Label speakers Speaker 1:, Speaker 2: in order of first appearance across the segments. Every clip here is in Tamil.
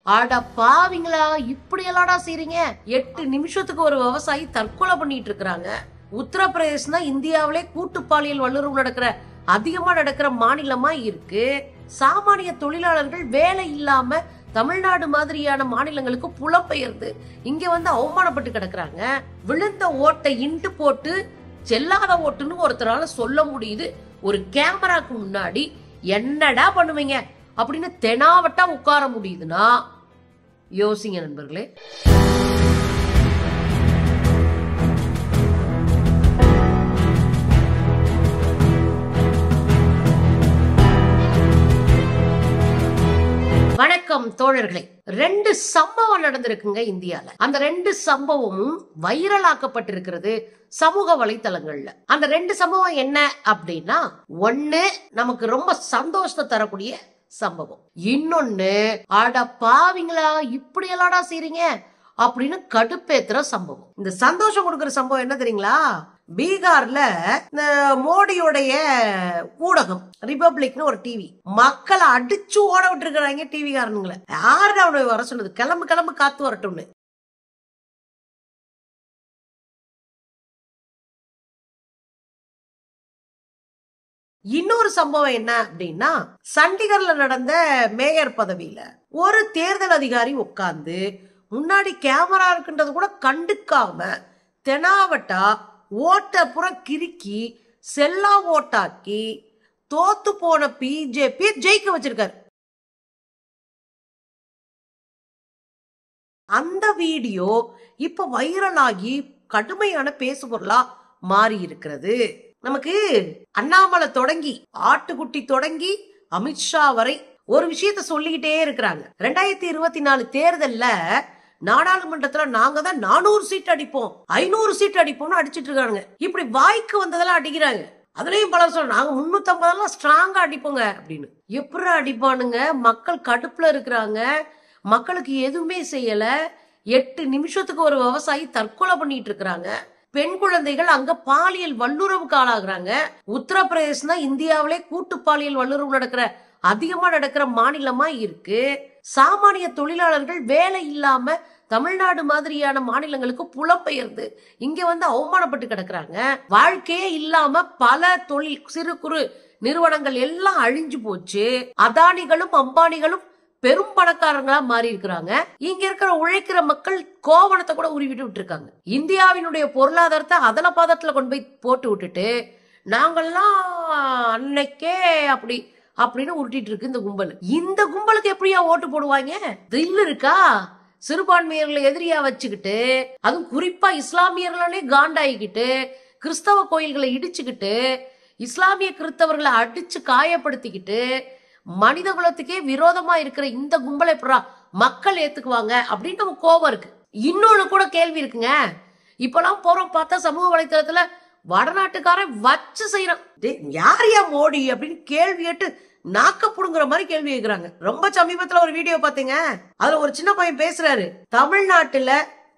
Speaker 1: அட பாவிங்களா, இப்படி எல்லாடா செய்றீங்க? 8 நிமிஷத்துக்கு ஒரு விவசாயி தற்கொலை பண்ணிட்டு இருக்காங்க. உத்தரப்பிரதேசம் தான் இந்தியாவிலே கூட்டு பாலியல் வல்லுறவு அதிகமா நடக்கிற மாநிலமா இருக்கு. சாமானிய தொழிலாளர்கள் வேலை இல்லாம தமிழ்நாடு மாதிரியான மாநிலங்களுக்கு புலம்பெயர்ந்து இங்க வந்து அவமானப்பட்டு கிடக்குறாங்க. விழுந்த ஓட்டை இண்டு போட்டு செல்லாத ஓட்டுன்னு ஒருத்தரால சொல்ல முடியுது. ஒரு கேமராக்கு முன்னாடி என்னடா பண்ணுவீங்க அப்படின்னு தெனாவட்டா உட்கார முடியுதுன்னா யோசிங்க நண்பர்களே. வணக்கம் தோழர்களே. 2 சம்பவம் நடந்திருக்குங்க இந்தியால. அந்த 2 சம்பவமும் வைரல் ஆக்கப்பட்டிருக்கிறது சமூக வலைத்தளங்கள்ல. அந்த 2 சம்பவம் என்ன அப்படின்னா, ஒண்ணு நமக்கு ரொம்ப சந்தோஷத்தை தரக்கூடிய சம்பவம், இன்னொன்னு அட பாவிங்களா இப்படி எல்லாடா செய்றீங்க அப்படின்னு கடுப்பேத்துற சம்பவம். இந்த சந்தோஷம் கொடுக்கிற சம்பவம் என்ன தெரியுங்களா? பீகார்ல இந்த மோடியோடைய ஊடகம் ரிபப்ளிக்னு ஒரு டிவி மக்களை அடிச்சு ஓட விட்டு இருக்கிறாங்க. டிவி காரனுங்களை யாரு அவனை வர சொன்னது? கிளம்பு கிளம்பு காத்து வரட்டும்னு. இன்னொரு சம்பவம் என்ன அப்படின்னா, சண்டிகர்ல நடந்த மேயர் பதவியில ஒரு தேர்தல் அதிகாரி உட்கார்ந்து முன்னாடி கேமரா இருக்குன்றது கூட கண்டுக்காம தெனாவட்டா ஓட்ட புறம் கிறுக்கி செல்லா ஓட்டாக்கி தோத்து போன பிஜேபி ஜெயிக்க வச்சிருக்காரு. அந்த வீடியோ இப்ப வைரல் ஆகி கடுமையான பேசுபொருளா மாறி இருக்கிறது. நமக்கு அண்ணாமலை தொடங்கி ஆட்டுக்குட்டி தொடங்கி அமித்ஷா வரை ஒரு விஷயத்த சொல்லிக்கிட்டே இருக்கிறாங்க. 2024 தேர்தல்ல நாடாளுமன்றத்துல நாங்க தான் 400 சீட் அடிப்போம் 500 சீட் அடிப்போம்னு அடிச்சிட்டு இருக்காங்க. இப்படி வாய்க்கு வந்ததெல்லாம் அடிக்கிறாங்க. அதுலயும் பல சொல்ல நாங்க 350 ஸ்ட்ராங்கா அடிப்போங்க அப்படின்னு. எப்படி அடிப்பானுங்க? மக்கள் கடுப்புல இருக்கிறாங்க. மக்களுக்கு எதுவுமே செய்யல. 8 நிமிஷத்துக்கு ஒரு விவசாயி தற்கொலை பண்ணிட்டு இருக்கிறாங்க. பெண் குழந்தைகள் அங்க பாலியல் வல்லுறவுக்கு ஆளாகிறாங்க. உத்தரப்பிரதேசம் தான் இந்தியாவிலே கூட்டு பாலியல் வல்லுறவு அதிகமா நடக்கிற மாநிலமா இருக்கு. சாமானிய தொழிலாளர்கள் வேலை இல்லாம தமிழ்நாடு மாதிரியான மாநிலங்களுக்கு புலம்பெயர்ந்து இங்க வந்து அவமானப்பட்டு கிடக்குறாங்க. வாழ்க்கையே இல்லாம பல தொழில் சிறு குறு நிறுவனங்கள் எல்லாம் அழிஞ்சு போச்சு. அதானிகளும் அம்பானிகளும் பெரும் பணக்காரங்களா மாறி இருக்கிறாங்க. இங்க இருக்கிற உழைக்கிற மக்கள் கோவணத்தை கூட உருவிட்டு விட்டு இருக்காங்க. இந்தியாவினுடைய பொருளாதாரத்தை அதல பாதத்துல கொண்டு போய் போட்டு விட்டுட்டு நாங்கெல்லாம் அன்னைக்கே அப்படி அப்படின்னு உருட்டிட்டு இருக்கு இந்த கும்பல். இந்த கும்பலுக்கு எப்படியா ஓட்டு போடுவாங்க? தில் இருக்கா? சிறுபான்மையர்களை எதிரியா வச்சுக்கிட்டு, அதுவும் குறிப்பா இஸ்லாமியர்களே காண்டாயிக்கிட்டு, கிறிஸ்தவ கோயில்களை இடிச்சுக்கிட்டு, இஸ்லாமிய கிறிஸ்தவர்களை அடிச்சு காயப்படுத்திக்கிட்டு, மனித குலத்துக்கே விரோதமா இருக்கிற இந்த கும்பலை மக்கள் ஏத்துக்குவாங்க அப்படின்னு நமக்கு கோபம் இருக்கு. இன்னொன்னு கூட கேள்வி இருக்குங்க. இப்பெல்லாம் போறோம் பார்த்தா சமூக வலைத்தளத்துல வடநாட்டுக்காரன் வச்சு செய்யறான். யாரையா மோடி அப்படின்னு கேள்வி கேட்டு நாக்க புடுங்குற மாதிரி கேள்வி கேட்கிறாங்க. ரொம்ப சமீபத்துல ஒரு வீடியோ பாத்தீங்க. அதுல ஒரு சின்ன பையன் பேசுறாரு, தமிழ்நாட்டுல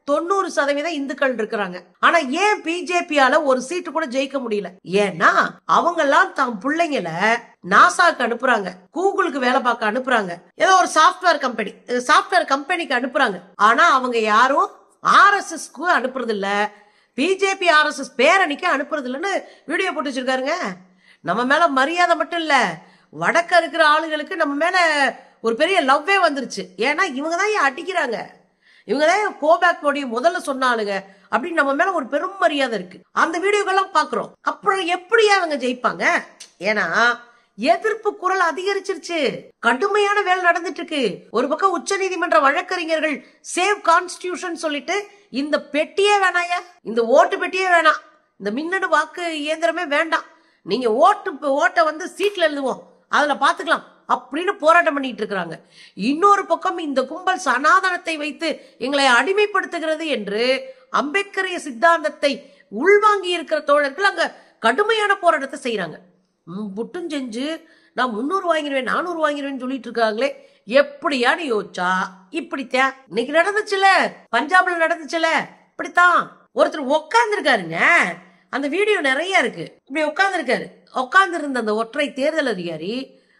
Speaker 1: 90% இந்துக்கள் இருக்கிறாங்க. ஆனா ஏன் பிஜேபியால ஒரு சீட்டு கூட ஜெயிக்க முடியல? ஏன்னா அவங்க எல்லாம் தம் பிள்ளைங்களை நாசாக்கு அனுப்புறாங்க, கூகுளுக்கு வேலை பார்க்க அனுப்புறாங்க, ஏதோ ஒரு சாப்ட்வேர் கம்பெனிக்கு அனுப்புறாங்க. ஆனா அவங்க யாரும் RSSக்கு அனுப்புறது இல்ல, பிஜேபி RSS பேரணிக்கு அனுப்புறது இல்லன்னு வீடியோ போட்டு வச்சிருக்காருங்க. நம்ம மேல மரியாதை மட்டும் இல்ல, வடக்க இருக்கிற ஆளுகளுக்கு நம்ம மேல ஒரு பெரிய லவ்வே வந்துருச்சு. ஏன்னா இவங்க தான் அடிக்கிறாங்க, இவங்கதான் கோபேக் மோடி முதல்ல சொன்னாலுங்க அப்படின்னு நம்ம மேல ஒரு பெரும் மரியாதை இருக்கு. அந்த வீடியோக்கெல்லாம் பாக்குறோம். அப்புறம் எப்படியா அவங்க ஜெயிப்பாங்க? ஏன்னா எதிர்ப்பு குரல் அதிகரிச்சிருச்சு. கடுமையான வேலை நடந்துட்டு இருக்கு. ஒரு பக்கம் உச்ச நீதிமன்ற வழக்கறிஞர்கள் சேவ் கான்ஸ்டிடியூஷன் சொல்லிட்டு இந்த பெட்டியே வேணாயா, இந்த ஓட்டு பெட்டியே வேணாம், இந்த மின்னணு வாக்கு இயந்திரமே வேண்டாம், நீங்க ஓட்டை வந்து சீட்ல எழுதுவோம், அதுல பாத்துக்கலாம் அப்படின்னு போராட்டம் பண்ணிட்டு இருக்கிறாங்க. இன்னொரு பக்கம் இந்த கும்பல் சனாதனத்தை வைத்து எங்களை அடிமைப்படுத்துகிறது என்று அம்பேத்கரிய சித்தாந்தத்தை உள்வாங்கி இருக்கிற தோழர்கள் அங்க கடுமையான போராட்டத்தை செய்யறாங்க. புட்டும் செஞ்சு நான் 300 வாங்கிடுவேன் 400 வாங்கிடுவேன்னு சொல்லிட்டு இருக்காங்களே, எப்படியான்னு யோசிச்சா இப்படித்தான் இன்னைக்கு நடந்துச்சுல, பஞ்சாப்ல நடந்துச்சுல, இப்படித்தான் ஒருத்தர் உட்கார்ந்து இருக்காருங்க. அந்த வீடியோ நிறைய இருக்கு. இப்படி உட்கார்ந்து இருக்காரு. உட்கார்ந்து இருந்த அந்த ஒற்றை தேர்தல் அதிகாரி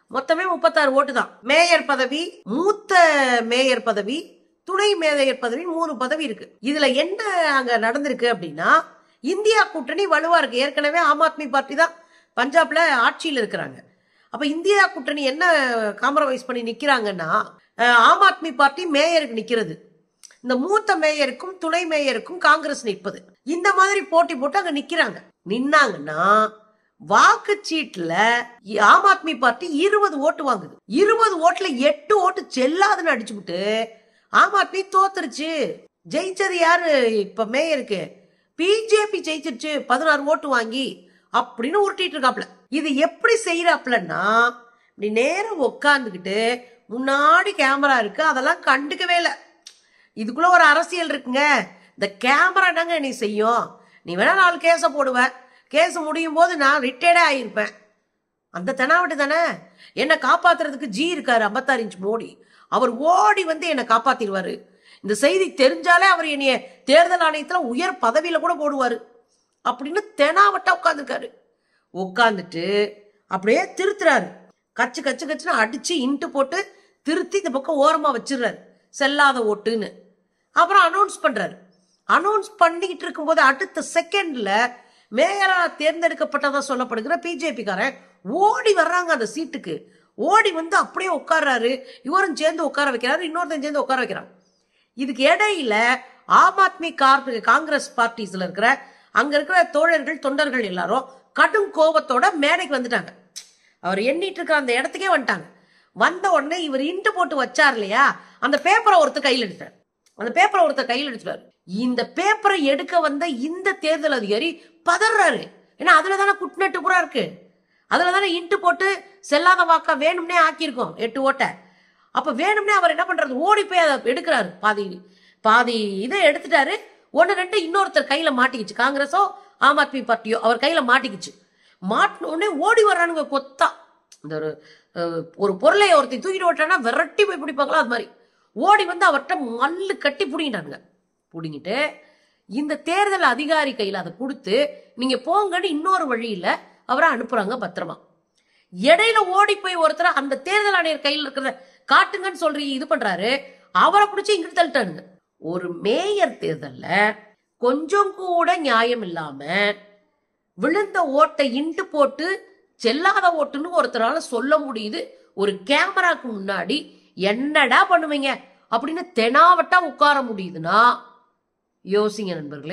Speaker 1: மொத்தமே 36 ஓட்டு தான். மேயர் பதவி, மூத்த மேயர் பதவி, துணை மேயர் பதவி 3 பதவி இருக்கு. இதுல என்ன அங்க நடந்திருக்கு அப்படின்னா, இந்தியா கூட்டணி வலுவா இருக்கு. ஏற்கனவே ஆம் ஆத்மி பார்ட்டி தான் பஞ்சாப்ல ஆட்சியில் இருக்கிறாங்க. அப்ப இந்தியா கூட்டணி என்ன காம்ப்ரமைஸ் பண்ணி நிக்கிறாங்கன்னா, ஆம் ஆத்மி பார்ட்டி மேயருக்கு நிக்கிறது, இந்த மூத்த மேயருக்கும் துணை மேயருக்கும் காங்கிரஸ் நிற்பது. இந்த மாதிரி போட்டி போட்டு அங்க நிக்கிறாங்க. நின்னாங்கன்னா வாக்குச்சீட்டுல ஆம் ஆத்மி பார்ட்டி 20 ஓட்டு வாங்குது. 20 ஓட்டுல 8 ஓட்டு செல்லாதுன்னு அடிச்சுட்டு ஆம் ஆத்மி தோத்துருச்சு. ஜெயிச்சது யாரு இப்ப மேயருக்கு? பிஜேபி ஜெயிச்சிருச்சு 16 ஓட்டு வாங்கி அப்படின்னு உருட்டிட்டு இருக்காப்ல. இது எப்படி செய்யறாப்லன்னா, இப்படி நேரம் உட்காந்துக்கிட்டு முன்னாடி கேமரா இருக்கு, அதெல்லாம் கண்டுக்கவே இல்லை. இதுக்குள்ள ஒரு அரசியல் இருக்குங்க. இந்த கேமரா தாங்க நீ செய்யும். நீ வேணா 4 கேஸ போடுவ, கேஸ் முடியும் போது நான் ரிட்டையர்டே ஆகியிருப்பேன். அந்த தெனாவட்டு தானே. என்னை காப்பாத்துறதுக்கு ஜி இருக்காரு 56 இன்ச் மோடி, அவர் ஓடி வந்து என்னை காப்பாத்திடுவாரு. இந்த செய்தி தெரிஞ்சாலே அவர் என்னைய தேர்தல் ஆணையத்துல உயர் பதவியில கூட போடுவாரு அப்படின்னு தெனாவட்டா உட்காந்துருக்காரு. உட்காந்துட்டு அப்படியே திருத்துறாரு. கச்சு கச்சு கச்சுன்னு அடிச்சு இன்ட்டு போட்டு திருத்தி இந்த பக்கம் ஓரமா வச்சிடுறாரு, செல்லாத ஓட்டுன்னு. அப்புறம் அனௌன்ஸ் பண்றாரு. அனௌன்ஸ் பண்ணிக்கிட்டு இருக்கும்போது அடுத்த செகண்ட்ல மேயரா தேர்ந்தெடுக்கப்பட்டதா சொல்லப்படுகிற பிஜேபி காரன் ஓடி வர்றாங்க அந்த சீட்டுக்கு. ஓடி வந்து அப்படியே உட்கார்றாரு. இவரும் சேர்ந்து உட்கார வைக்கிறாரு, இன்னொருத்தன் சேர்ந்து உட்கார வைக்கிறாங்க. இதுக்கு இடையில ஆம் ஆத்மி காங்கிரஸ் பார்ட்டிஸ்ல இருக்கிற அங்க இருக்கிற தோழர்கள் தொண்டர்கள் எல்லாரும் கடும் கோபத்தோட மேடைக்கு வந்துட்டாங்க. அவர் எண்ணிட்டு இருக்கிற அந்த இடத்துக்கே வந்துட்டாங்க. வந்த உடனே இவர் இன்ட்டு போட்டு வச்சார் இல்லையா, அந்த பேப்பரை ஒருத்தர் கையில் எடுத்தார். அந்த பேப்பரை ஒருத்தர் கையில் எடுத்துட்டாரு. இந்த பேப்பரை எடுக்க வந்த இந்த தேர்தல் அதிகாரி பதறாரு. ஏன்னா அதுல தானே குட்நெட்டு பூரா இருக்கு, அதுல தானே இன்ட்டு போட்டு செல்லாத வாக்கா வேணும்னே ஆக்கியிருக்கோம் 8 ஓட்டை. அப்ப வேணும்னே அவர் என்ன பண்றது, ஓடி போய் அதை எடுக்கிறாரு. பாதி இதை எடுத்துட்டாரு. 1-2 இன்னொருத்தர் கையில மாட்டிக்கிச்சு. காங்கிரஸோ ஆம் ஆத்மி பார்ட்டியோ அவர் கையில மாட்டிக்கிச்சு. மாட்டின உடனே ஓடி வர்றானுங்க கொத்தா. இந்த ஒரு பொருளை ஒருத்தி தூக்கிட்டு ஓட்டானா விரட்டி போய் பிடிப்பாங்களா, அது மாதிரி ஓடி வந்து அவர்கிட்ட மல்லு கட்டி பிடிங்கிட்டானுங்க. பிடிங்கிட்டு இந்த தேர்தல் அதிகாரி கையில அதை கொடுத்து நீங்க போங்கன்னு இன்னொரு வழியில அவரை அனுப்புறாங்க பத்திரமா. இடையில ஓடி போய் ஒருத்தர் அந்த தேர்தல் ஆணையர் கையில் இருக்கிறத காட்டுங்கன்னு சொல்றீங்க, இது பண்றாரு. அவரை பிடிச்சி இங்கிட்டு தள்ளிட்டானுங்க. ஒரு மேயர் தேர்தல்ல கொஞ்சம் கூட நியாயம் இல்லாம விழுந்த ஓட்டை இன்ட்டு போட்டு செல்லாத ஓட்டுன்னு ஒருத்தரால சொல்ல முடியுது. ஒரு கேமராக்கு முன்னாடி என்னடா பண்ணுவீங்க அப்படின்னு தெனாவட்டா உட்கார முடியுதுன்னா யோசிங்க நண்பர்களே.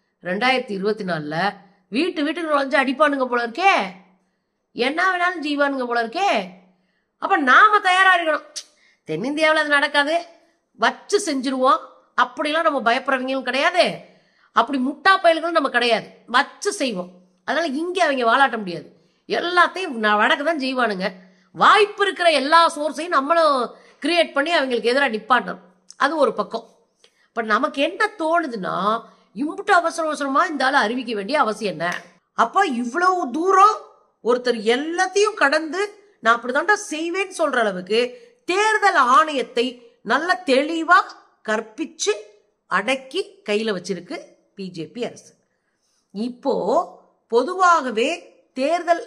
Speaker 1: 2024 வீட்டுக்கு நுழைஞ்சு அடிப்பானுங்க போல இருக்கே, என்ன வேணாலும் ஜீவானுங்க போல இருக்கே. அப்ப நாம தயாரா இருக்கணும். தென்னிந்தியாவில் அது நடக்காது, வச்சு செஞ்சிருவோம். அப்படிலாம் நம்ம பயப்படுறவங்களும் கிடையாது, அப்படி முட்டா பயல்களும் நம்ம கிடையாது, வச்சு செய்வோம். அதனால இங்க அவங்க வாழாட்ட முடியாது. எல்லாத்தையும் வடக்கு தான் செய்வானுங்க. வாய்ப்பு இருக்கிற எல்லா சோர்ஸையும் நம்மளும் கிரியேட் பண்ணி அவங்களுக்கு எதிராக நிப்பாட்டணும். அது ஒரு பக்கம். பட் நமக்கு என்ன தோணுதுன்னா, இம்புட்டு அவசரமா இந்த ஆளை அறிவிக்க வேண்டிய அவசியம் என்ன? அப்ப இவ்வளவு தூரம் ஒருத்தர் எல்லாத்தையும் கடந்து நான் அப்படிதான்டா செய்வேன்னு சொல்ற அளவுக்கு தேர்தல் ஆணையத்தை நல்ல தெளிவா கற்பிச்சு அடக்கி கையில வச்சிருக்கு பிஜேபி அரசு. இப்போ பொதுவாகவே தேர்தல்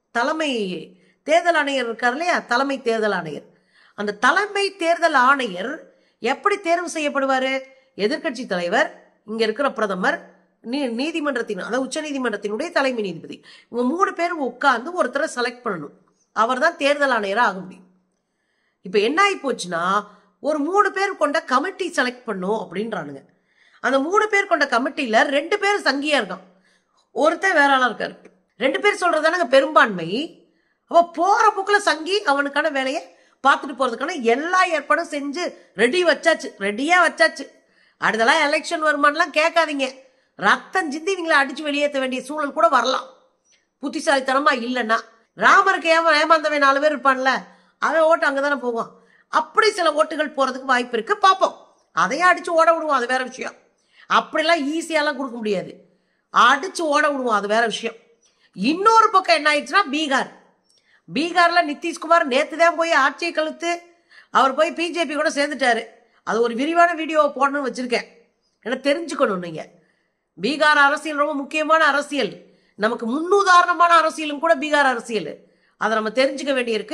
Speaker 1: ஆணையர் இருக்கார் இல்லையா, தலைமை தேர்தல் ஆணையர். அந்த தலைமை தேர்தல் ஆணையர் எப்படி தேர்வு செய்யப்படுவாரு? எதிர்கட்சி தலைவர், இங்க இருக்கிற பிரதமர், நீதிமன்றத்தின் அதாவது உச்ச நீதிமன்றத்தினுடைய தலைமை நீதிபதி, இவங்க 3 பேரும் உட்கார்ந்து ஒருத்தரை செலக்ட் பண்ணணும். அவர் தான் தேர்தல் ஆணையராக ஆக முடியும். இப்ப என்ன ஆகி போச்சுன்னா, ஒரு 3 பேர் கொண்ட கமிட்டி செலக்ட் பண்ணும் அப்படின்றானுங்க. அந்த 3 பேர் கொண்ட கமிட்டியில 2 பேர் சங்கியா இருக்கான், ஒருத்தர் வேற ஆளா இருக்காரு. 2 பேர் சொல்றதானங்க பெரும்பான்மை. அப்ப போற போக்குல சங்கி அவனுக்கான வேலையை பார்த்துட்டு போறதுக்கான எல்லா ஏற்பாடும் செஞ்சு ரெடியா வச்சாச்சு. அடுத்தலாம் எலெக்ஷன் வருமானலாம் கேட்காதீங்க. ரத்தம் சிந்தி இவங்களை அடிச்சு வெளியேற்ற வேண்டிய சூழல் கூட வரலாம், புத்திசாலித்தனமா இல்லைன்னா. ராமருக்கு ஏமாந்தவன் 4 பேர் இருப்பான்ல, அவன் ஓட்டு அங்கதானே போவான். அப்படி சில ஓட்டுகள் போறதுக்கு வாய்ப்பு இருக்கு, பார்ப்போம். அதையும் அடிச்சு ஓட விடுவோம், அது வேற விஷயம். அப்படிலாம் ஈஸியாலாம் கொடுக்க முடியாது, அடிச்சு ஓட விடுவோம், அது வேற விஷயம். இன்னொரு பக்கம் என்ன ஆயிடுச்சுன்னா, பீகார்ல நிதிஷ்குமார் நேத்து தான் போய் ஆட்சியை கழுத்து அவர் போய் பிஜேபி கூட சேர்ந்துட்டாரு. அது ஒரு விரிவான வீடியோவை போடணும்னு வச்சிருக்கேன், ஏன்னா தெரிஞ்சுக்கணும். நீங்க பீகார் அரசியல் ரொம்ப முக்கியமான அரசியல், நமக்கு முன்னுதாரணமான அரசியலும் கூட பீகார் அரசியல். அதை நம்ம தெரிஞ்சுக்க வேண்டியிருக்கு.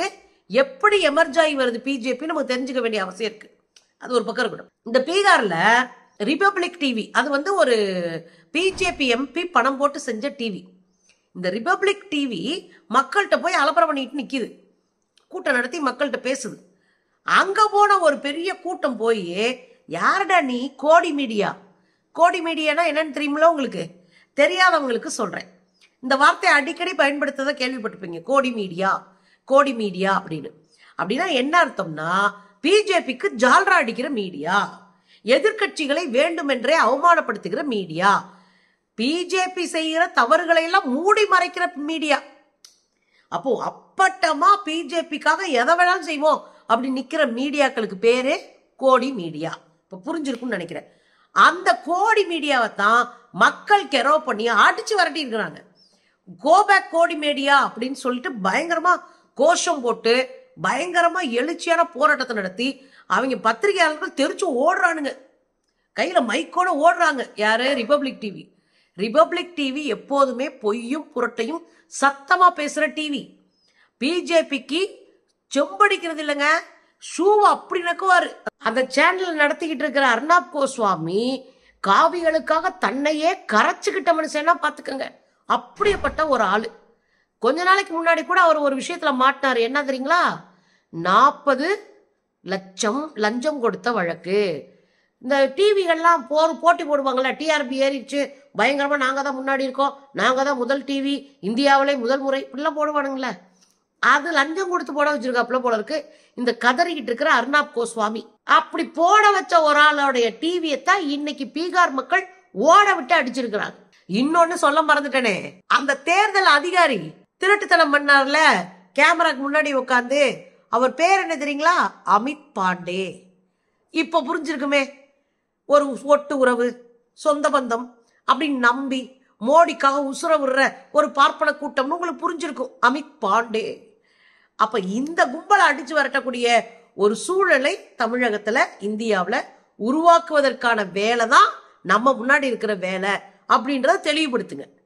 Speaker 1: எப்படி எமர்ஜ் ஆகி வருது பிஜேபி நமக்கு தெரிஞ்சுக்க வேண்டிய அவசியம் இருக்கு. அது ஒரு பக்கம் இருக்கட்டும். இந்த பீகார்ல ரிபப்ளிக் டிவி, அது வந்து ஒரு பிஜேபி எம்பி பணம் போட்டு செஞ்ச டிவி. இந்த ரிபப்ளிக் டிவி மக்கள்கிட்ட போய் அலப்பறை பண்ணிட்டு நிக்குது, கூட்டம் நடத்தி மக்கள்கிட்ட பேசுது. அங்க போன ஒரு பெரிய கூட்டம் போய், யாருடா நீ? கோடி மீடியா. கோடி மீடியானா என்னன்னு தெரியுமில உங்களுக்கு? தெரியாதவங்களுக்கு சொல்றேன். இந்த வார்த்தையை அடிக்கடி பயன்படுத்ததை கேள்விப்பட்டிருப்பீங்க, கோடி மீடியா, கோடி மீடியா அப்படின்னு. அப்படின்னா என்ன அர்த்தம்னா, பிஜேபிக்கு ஜால்ரா அடிக்கிற மீடியா, எதிர்கட்சிகளை வேண்டுமென்றே அவமானப்படுத்துகிற மீடியா, பிஜேபி செய்கிற தவறுகளை எல்லாம் மூடி மறைக்கிற மீடியா. அப்போ அப்பட்டமா பிஜேபிக்காக எதை வேணாலும் செய்வோம் அப்படி நிக்கிற மீடியாக்களுக்கு பேரே கோடி மீடியா. இப்ப புரிஞ்சிருக்கும்னு நினைக்கிறேன். அந்த கோடி மீடியாவை தான் மக்கள் கெரோ பண்ணி அடிச்சு வரட்டி இருக்கிறாங்க. கோபேக் கோடி மீடியா அப்படின்னு சொல்லிட்டு பயங்கரமா கோஷம் போட்டு பயங்கரமா எழுச்சியான போராட்டத்தை நடத்தி அவங்க பத்திரிகையாளர்கள் தெரிச்சு ஓடுறானுங்க, கையில மைக்கோட ஓடுறாங்க. யாரு? Republic TV. ரிபப்ளிக் டிவி எப்போதுமே பொய்யும் புரட்டையும் சத்தமா பேசுற டிவி. பிஜேபிக்கு செம்படிக்கிறது இல்லைங்க, ஷூவை அப்படி நக்குவாரு. அந்த சேனல் நடத்திக்கிட்டு இருக்கிற அர்னாப் கோஸ்வாமி காவிகளுக்காக தன்னையே கரைச்சுக்கிட்ட மனுஷன்னா பாத்துக்கங்க. அப்படிப்பட்ட ஒரு ஆளு. கொஞ்ச நாளைக்கு முன்னாடி கூட அவர் ஒரு விஷயத்துல மாட்டினாரு. என்ன தெரியுங்களா? 40 லட்சம் லஞ்சம் கொடுத்த வழக்கு. இந்த டிவிகள்லாம் போட்டி போடுவாங்கல்ல, டிஆர்பி ஏறிச்சு பயங்கரமா, நாங்க தான் முன்னாடி இருக்கோம், நாங்க தான் முதல் டிவி, இந்தியாவிலே முதல் முறை, இப்படிலாம் போடுவானுங்களே. அது லஞ்சம் கொடுத்து போட வச்சிருக்காப்புல போல இருக்கு இந்த கதறிக்கிட்டு இருக்கிற அர்னாப் கோஸ்வாமி. அப்படி போட வச்ச ஒரு ஆளோடைய டிவியை தான் இன்னைக்கு பீகார் மக்கள் ஓட விட்டு அடிச்சிருக்கிறாங்க. இன்னொன்னு சொல்ல மறந்துட்டேனே, அந்த தேர்தல் அதிகாரி திருட்டுத்தனம் பண்ணார்ல கேமராக்கு முன்னாடி உட்காந்து, அவர் பேர் என்ன தெரியுங்களா? அமித் பாண்டே. இப்ப புரிஞ்சிருக்குமே, ஒரு ஒட்டு உறவு சொந்த பந்தம் அப்படின்னு நம்பி மோடிக்காக உசுர விடுற ஒரு பார்ப்பன கூட்டம்னு உங்களுக்கு புரிஞ்சிருக்கும், அமித் பாண்டே. அப்ப இந்த கும்பலை அடிச்சு வரட்டக்கூடிய ஒரு சூழலை தமிழகத்துல இந்தியாவில உருவாக்குவதற்கான வேலை தான் நம்ம முன்னாடி இருக்கிற வேலை அப்படின்றத தெளிவுபடுத்துங்க.